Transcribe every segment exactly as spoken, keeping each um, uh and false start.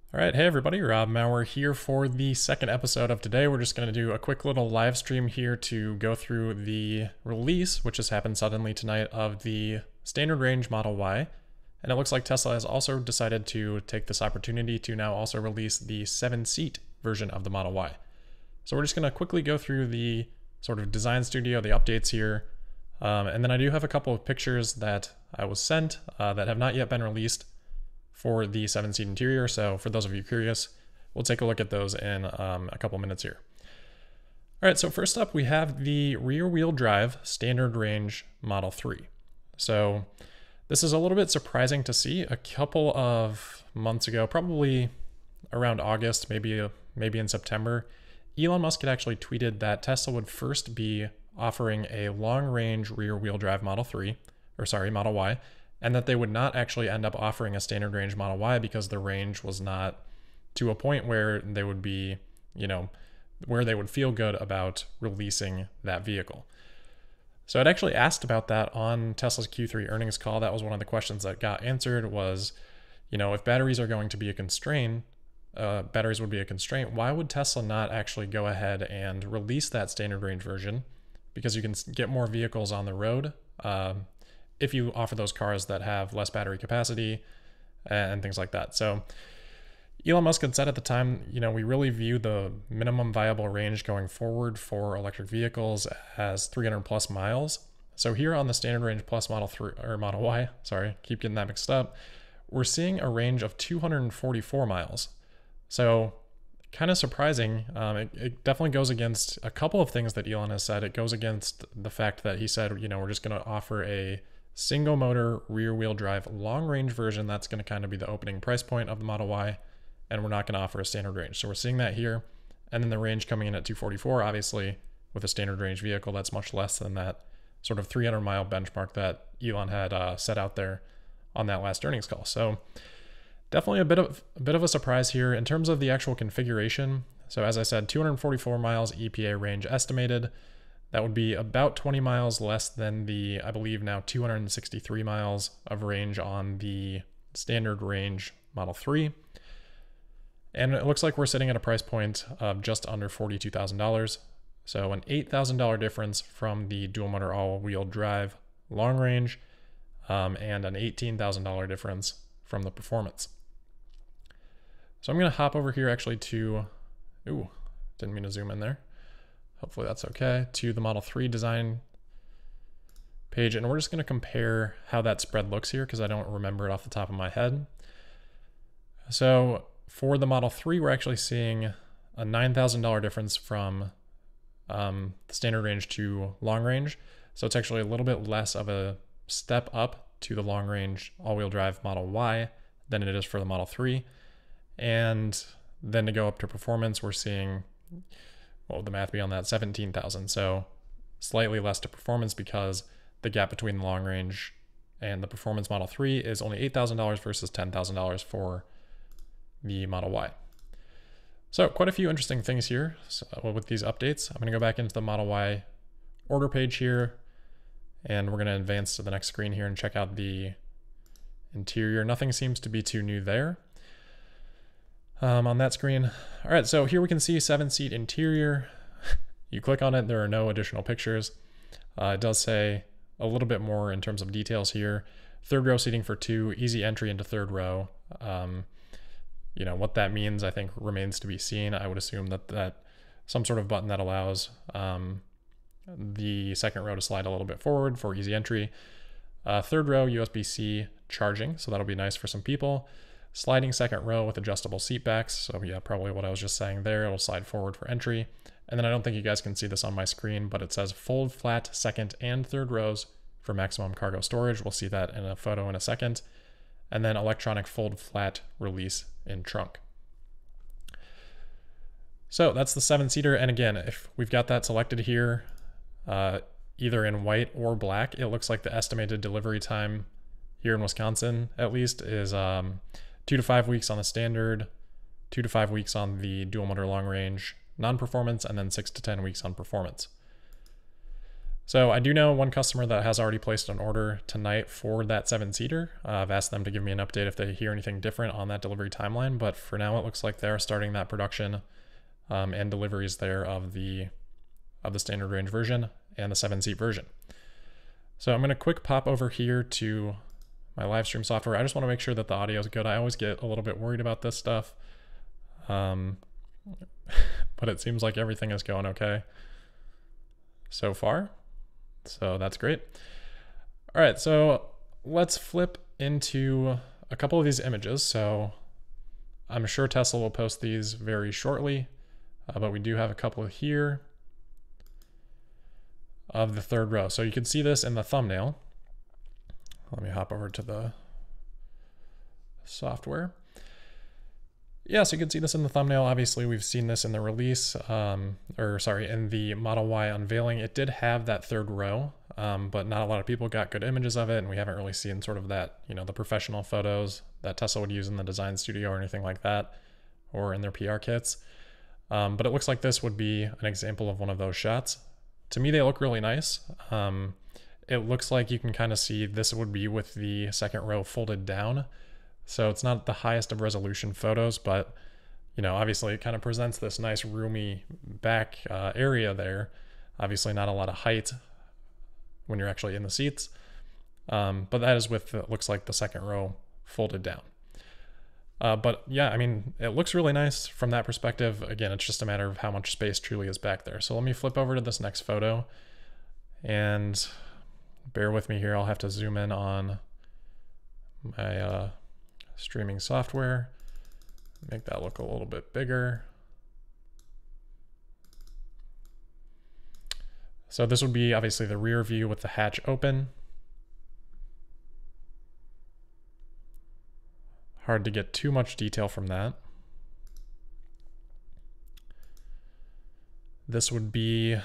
All right, hey everybody, Rob Maurer here for the second episode of today. We're just going to do a quick little live stream here to go through the release, which has happened suddenly tonight, of the standard range Model Y. And it looks like Tesla has also decided to take this opportunity to now also release the seven-seat version of the Model Y. So we're just going to quickly go through the sort of design studio, the updates here. Um, and then I do have a couple of pictures that I was sent uh, that have not yet been released for the seven-seat interior. So for those of you curious, we'll take a look at those in um, a couple minutes here. All right, so first up, we have the rear-wheel drive standard range Model three. So this is a little bit surprising to see. A couple of months ago, probably around August, maybe, maybe in September, Elon Musk had actually tweeted that Tesla would first be offering a long-range rear-wheel drive Model three, or sorry, Model Y, and that they would not actually end up offering a standard range Model Y because the range was not to a point where they would be, you know, where they would feel good about releasing that vehicle. So I'd actually asked about that on Tesla's Q three earnings call. That was one of the questions that got answered was, you know, if batteries are going to be a constraint, uh, batteries would be a constraint, why would Tesla not actually go ahead and release that standard range version? Because you can get more vehicles on the road, um, if you offer those cars that have less battery capacity and things like that. So Elon Musk had said at the time, you know, we really view the minimum viable range going forward for electric vehicles as three hundred plus miles. So here on the standard range plus Model three or Model Y, sorry, keep getting that mixed up, we're seeing a range of two hundred forty-four miles. So kind of surprising. Um, it, it definitely goes against a couple of things that Elon has said. It goes against the fact that he said, you know, we're just going to offer a single motor rear wheel drive long range version. That's going to kind of be the opening price point of the Model Y, and we're not going to offer a standard range. So we're seeing that here. And then the range coming in at two forty-four, obviously with a standard range vehicle, that's much less than that sort of three hundred mile benchmark that Elon had uh, set out there on that last earnings call. So definitely a bit of a bit of a surprise here in terms of the actual configuration. So as I said, two hundred forty-four miles E P A range estimated. That would be about twenty miles less than the, I believe now, two hundred sixty-three miles of range on the standard range Model three. And it looks like we're sitting at a price point of just under forty-two thousand dollars. So an eight thousand dollars difference from the dual motor all-wheel drive long range, um, and an eighteen thousand dollars difference from the performance. So I'm going to hop over here actually to, ooh, didn't mean to zoom in there. Hopefully that's okay, to the Model three design page. And we're just going to compare how that spread looks here because I don't remember it off the top of my head. So for the Model three, we're actually seeing a nine thousand dollars difference from um, the standard range to long range. So it's actually a little bit less of a step up to the long range all-wheel drive Model Y than it is for the Model three. And then to go up to performance, we're seeing, what would the math be on that? seventeen thousand. So slightly less to performance because the gap between the long range and the performance Model three is only eight thousand dollars versus ten thousand dollars for the Model Y. So quite a few interesting things here with these updates. I'm going to go back into the Model Y order page here, and we're going to advance to the next screen here and check out the interior. Nothing seems to be too new there. Um, on that screen. All right, so here we can see seven-seat interior. You click on it, there are no additional pictures. Uh, it does say a little bit more in terms of details here. Third row seating for two, easy entry into third row. Um, you know, what that means, I think, remains to be seen. I would assume that that some sort of button that allows um, the second row to slide a little bit forward for easy entry. Uh, third row U S B C charging, so that'll be nice for some people. Sliding second row with adjustable seat backs. So yeah, probably what I was just saying there. It'll slide forward for entry. And then I don't think you guys can see this on my screen, but it says fold flat second and third rows for maximum cargo storage. We'll see that in a photo in a second. And then electronic fold flat release in trunk. So that's the seven-seater. And again, if we've got that selected here, uh, either in white or black, it looks like the estimated delivery time here in Wisconsin, at least, is um, two to five weeks on the standard, two to five weeks on the dual motor long range non-performance, and then six to ten weeks on performance. So I do know one customer that has already placed an order tonight for that seven-seater. Uh, I've asked them to give me an update if they hear anything different on that delivery timeline, but for now it looks like they're starting that production um, and deliveries there of the of the standard range version and the seven-seat version. So I'm going to quick pop over here to my live stream software. I just want to make sure that the audio is good. I always get a little bit worried about this stuff, um, but it seems like everything is going okay so far. So that's great. All right, so let's flip into a couple of these images. So I'm sure Tesla will post these very shortly, uh, but we do have a couple here of the third row. So you can see this in the thumbnail. Let me hop over to the software. Yeah, so you can see this in the thumbnail. Obviously, we've seen this in the release, um, or sorry, in the Model Y unveiling. It did have that third row, um, but not a lot of people got good images of it, and we haven't really seen sort of that, you know, the professional photos that Tesla would use in the design studio or anything like that, or in their P R kits. Um, but it looks like this would be an example of one of those shots. To me, they look really nice. Um, it looks like you can kind of see this would be with the second row folded down. So it's not the highest of resolution photos, but, you know, obviously it kind of presents this nice roomy back uh, area there. Obviously not a lot of height when you're actually in the seats. Um, but that is with, it looks like the second row folded down. Uh, but yeah, I mean, it looks really nice from that perspective. Again, it's just a matter of how much space truly is back there. So let me flip over to this next photo and bear with me here. I'll have to zoom in on my uh, streaming software, make that look a little bit bigger. So this would be obviously the rear view with the hatch open. Hard to get too much detail from that. This would be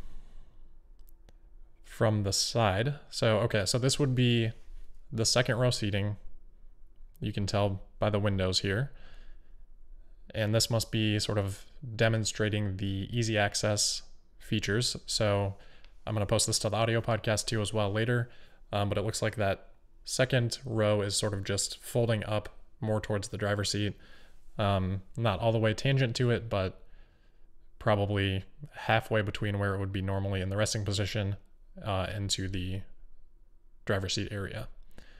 from the side. So, okay, so this would be the second row seating. You can tell by the windows here. And this must be sort of demonstrating the easy access features. So I'm going to post this to the audio podcast too as well later. Um, but it looks like that second row is sort of just folding up more towards the driver's seat. Um, not all the way tangent to it, but probably halfway between where it would be normally in the resting position uh, into the driver's seat area.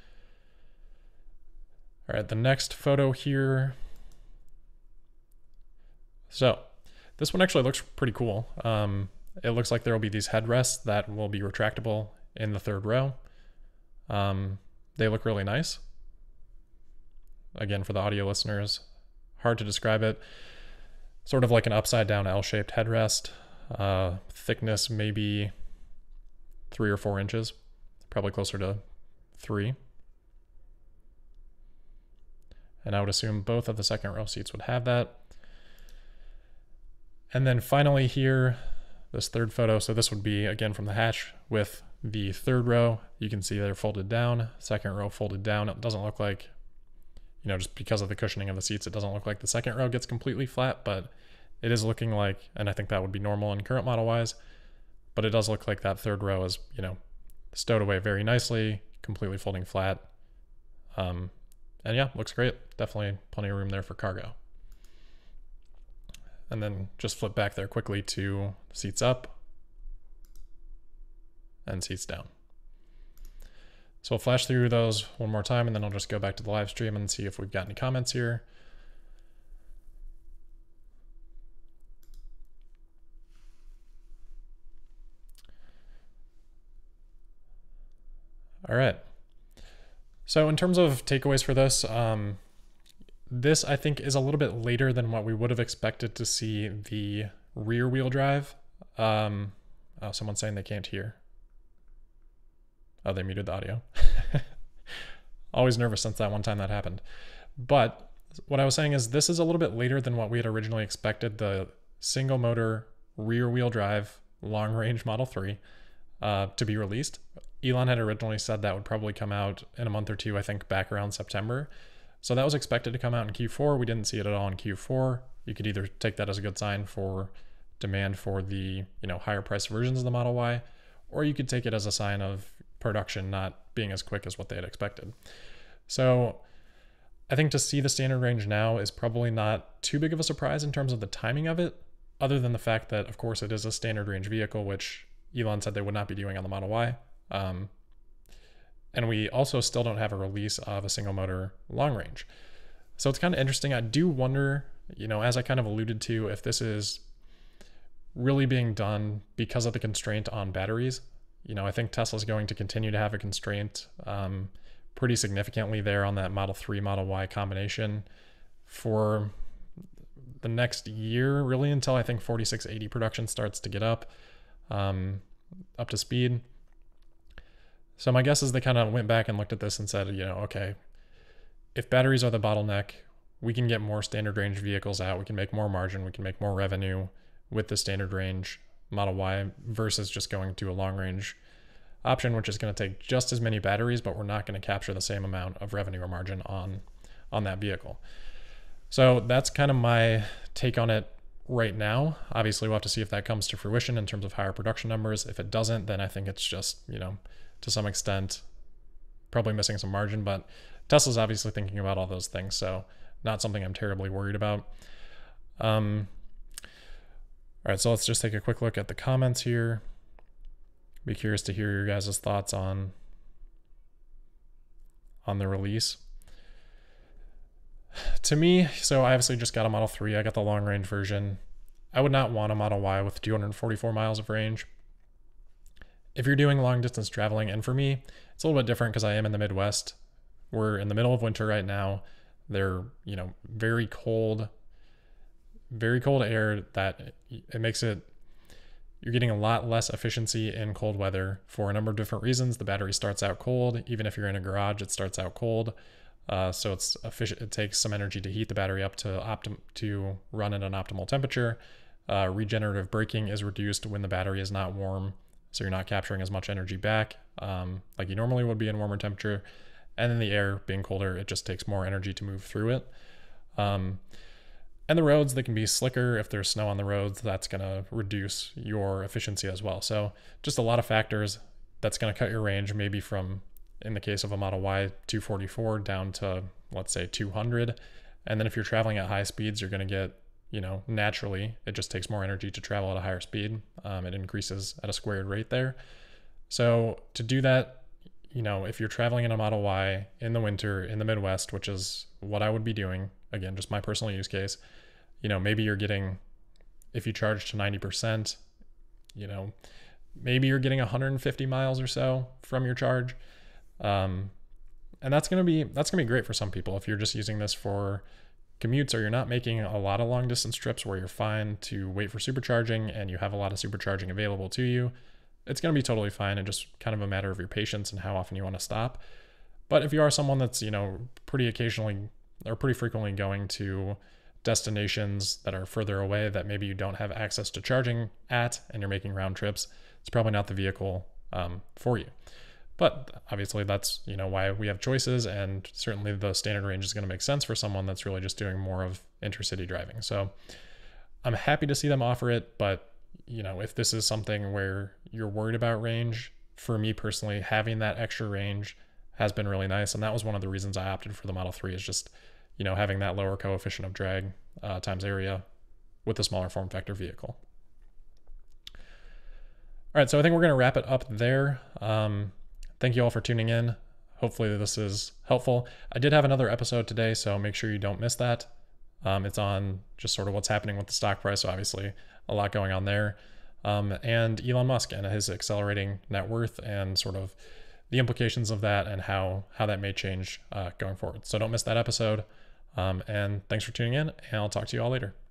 All right, the next photo here. So this one actually looks pretty cool. Um, it looks like there will be these headrests that will be retractable in the third row. Um, they look really nice. Again, for the audio listeners, hard to describe it. Sort of like an upside down L-shaped headrest. Uh, thickness maybe three or four inches, probably closer to three. And I would assume both of the second row seats would have that. And then finally here, this third photo. So this would be again from the hatch with the third row. You can see they're folded down, second row folded down. It doesn't look like, you know, just because of the cushioning of the seats, it doesn't look like the second row gets completely flat, but it is looking like, and I think that would be normal in current Model Ys, but it does look like that third row is, you know, stowed away very nicely, completely folding flat. Um, and yeah, looks great. Definitely plenty of room there for cargo. And then just flip back there quickly to seats up and seats down. So we'll flash through those one more time, and then I'll just go back to the live stream and see if we've got any comments here. All right. So in terms of takeaways for this, um, this I think is a little bit later than what we would have expected to see the rear wheel drive. Um, oh, someone's saying they can't hear. Oh, they muted the audio. Always nervous since that one time that happened. But what I was saying is this is a little bit later than what we had originally expected the single motor rear wheel drive long range Model three uh, to be released. Elon had originally said that would probably come out in a month or two, I think back around September. So that was expected to come out in Q four. We didn't see it at all in Q four. You could either take that as a good sign for demand for the, you know, higher price versions of the Model Y, or you could take it as a sign of production not being as quick as what they had expected. So I think to see the standard range now is probably not too big of a surprise in terms of the timing of it, other than the fact that, of course, it is a standard range vehicle, which Elon said they would not be doing on the Model Y. Um, and we also still don't have a release of a single motor long range. So it's kind of interesting. I do wonder, you know, as I kind of alluded to, if this is really being done because of the constraint on batteries. You know, I think Tesla's going to continue to have a constraint um, pretty significantly there on that Model three, Model Y combination for the next year, really, until I think forty-six eighty production starts to get up, um, up to speed. So my guess is they kind of went back and looked at this and said, you know, okay, if batteries are the bottleneck, we can get more standard range vehicles out. We can make more margin. We can make more revenue with the standard range Model Y versus just going to a long range option, which is going to take just as many batteries, but we're not going to capture the same amount of revenue or margin on, on that vehicle. So that's kind of my take on it right now. Obviously, we'll have to see if that comes to fruition in terms of higher production numbers. If it doesn't, then I think it's just, you know, to some extent, probably missing some margin, but Tesla's obviously thinking about all those things. So not something I'm terribly worried about. Um, all right, so let's just take a quick look at the comments here. Be curious to hear your guys' thoughts on, on the release. To me, so I obviously just got a Model three. I got the long range version. I would not want a Model Y with two hundred forty-four miles of range. If you're doing long distance traveling, and for me, it's a little bit different because I am in the Midwest. We're in the middle of winter right now. They're, you know, very cold, very cold air that it makes it, you're getting a lot less efficiency in cold weather for a number of different reasons. The battery starts out cold. Even if you're in a garage, it starts out cold. Uh, so it's efficient. It takes some energy to heat the battery up to optim to run at an optimal temperature. Uh, regenerative braking is reduced when the battery is not warm, so you're not capturing as much energy back um, like you normally would be in warmer temperature. And then the air being colder, it just takes more energy to move through it. Um, and the roads, they can be slicker. If there's snow on the roads, that's going to reduce your efficiency as well. So just a lot of factors that's going to cut your range, maybe from, in the case of a Model Y, two forty-four down to, let's say, two hundred. And then if you're traveling at high speeds, you're going to get, you know, naturally, it just takes more energy to travel at a higher speed. Um, it increases at a squared rate there. So to do that, you know, if you're traveling in a Model Y in the winter in the Midwest, which is what I would be doing, again, just my personal use case, you know, maybe you're getting, if you charge to ninety percent, you know, maybe you're getting one hundred fifty miles or so from your charge. Um, and that's going to be, that's going to be great for some people. If you're just using this for commutes, or you're not making a lot of long distance trips where you're fine to wait for supercharging and you have a lot of supercharging available to you, it's going to be totally fine, and just kind of a matter of your patience and how often you want to stop. But if you are someone that's, you know, pretty occasionally or pretty frequently going to destinations that are further away that maybe you don't have access to charging at, and you're making round trips, it's probably not the vehicle um, for you. But obviously that's, you know, why we have choices, and certainly the standard range is going to make sense for someone that's really just doing more of intercity driving. So I'm happy to see them offer it, but you know, if this is something where you're worried about range, for me personally, having that extra range has been really nice. And that was one of the reasons I opted for the Model three, is just, you know, having that lower coefficient of drag uh, times area with a smaller form factor vehicle. All right, so I think we're going to wrap it up there. Um, thank you all for tuning in. Hopefully this is helpful. I did have another episode today, so make sure you don't miss that. Um, it's on just sort of what's happening with the stock price, so obviously a lot going on there. Um, and Elon Musk and his accelerating net worth, and sort of the implications of that, and how, how that may change uh, going forward. So don't miss that episode. Um, and thanks for tuning in, and I'll talk to you all later.